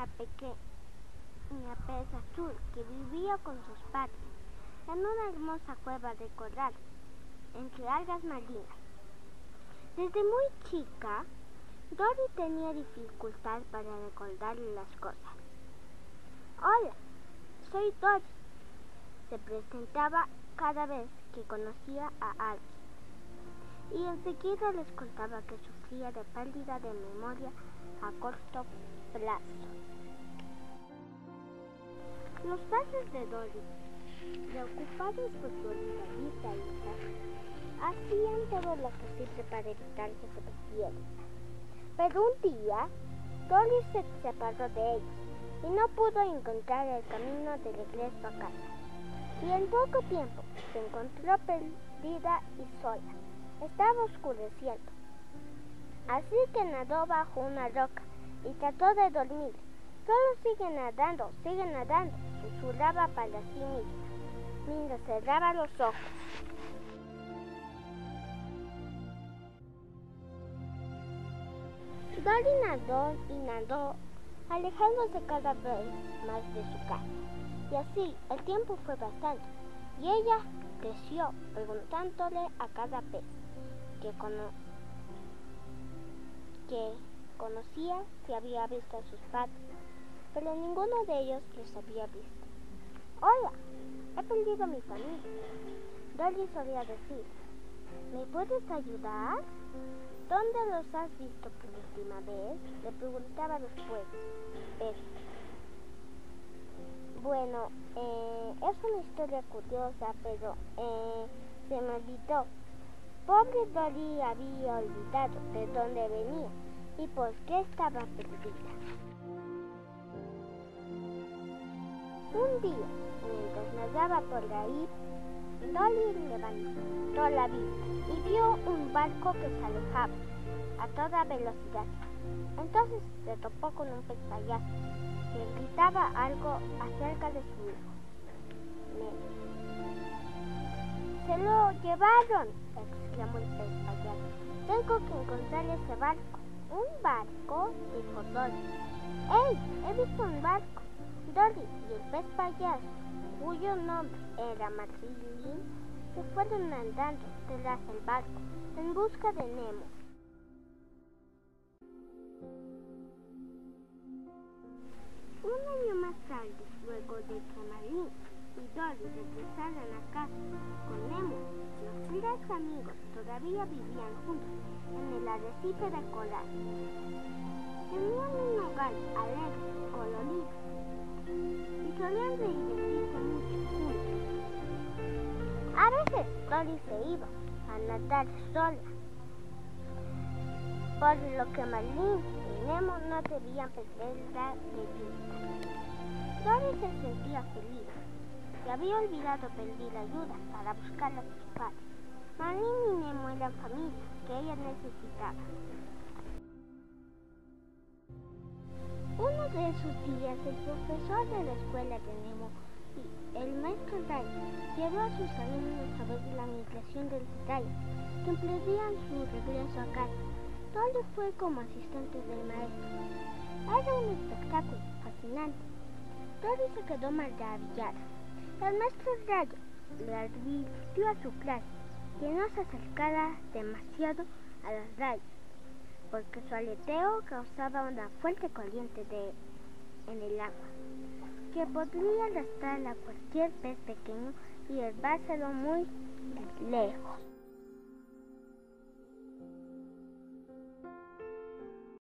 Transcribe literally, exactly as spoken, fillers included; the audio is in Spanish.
una pequeña pez azul que vivía con sus padres en una hermosa cueva de coral entre algas marinas. Desde muy chica, Dory tenía dificultad para recordarle las cosas. Hola, soy Dory. Se presentaba cada vez que conocía a alguien y enseguida les contaba que sufría de pérdida de memoria a corto plazo. Los padres de Dory, preocupados por su olvidadiza hija, hacían todo lo posible para evitar que se perdiera. Pero un día, Dory se separó de ellos y no pudo encontrar el camino de regreso a casa. Y en poco tiempo se encontró perdida y sola. Estaba oscureciendo. Así que nadó bajo una roca y trató de dormir. Solo sigue nadando, sigue nadando, susurraba para sí misma, mientras cerraba los ojos. Dory nadó y nadó, alejándose cada vez más de su casa. Y así el tiempo fue pasando, y ella creció preguntándole a cada pez que, cono- que conocía si había visto a sus padres, pero ninguno de ellos los había visto. Hola, he perdido a mi familia. Dory solía decir, ¿me puedes ayudar? ¿Dónde los has visto por última vez? Le preguntaba después. Pero, bueno, eh, es una historia curiosa, pero eh, se me olvidó. Pobre Dory había olvidado de dónde venía y por qué estaba perdida. Un día, mientras nadaba por ahí, Dory levantó la vista y vio un barco que se alejaba a toda velocidad. Entonces se topó con un pez payaso que gritaba algo acerca de su hijo. Nemo. ¡Se lo llevaron!, exclamó el pez payaso. Tengo que encontrar ese barco. ¿Un barco?, dijo Dory. ¡Ey! He visto un barco. Dory y el pez payaso, cuyo nombre era Marlin, se fueron andando detrás del barco en busca de Nemo. Un año más tarde, luego de que Marlin y Dory regresaran a casa con Nemo, los tres amigos todavía vivían juntos en el arrecife de coral. Tenían un hogar alegre, colorido, y solían divertirse mucho juntos. A veces Dory se iba a nadar sola, por lo que Marlin y Nemo no debían perderla de vista. Dory se sentía feliz y había olvidado pedir ayuda para buscar a sus padres. Marlin y Nemo eran familia que ella necesitaba. Uno de esos días, el profesor de la escuela de Nemo y el maestro Ray llevó a sus alumnos a ver la migración de los rayos que emprendían su regreso a casa. Dory fue como asistente del maestro. Era un espectáculo fascinante. Dory se quedó maravillada. El maestro Rayo le advirtió a su clase que no se acercara demasiado a las rayas, porque su aleteo causaba una fuerte corriente de, en el agua, que podría arrastrar a cualquier pez pequeño y llevárselo muy lejos.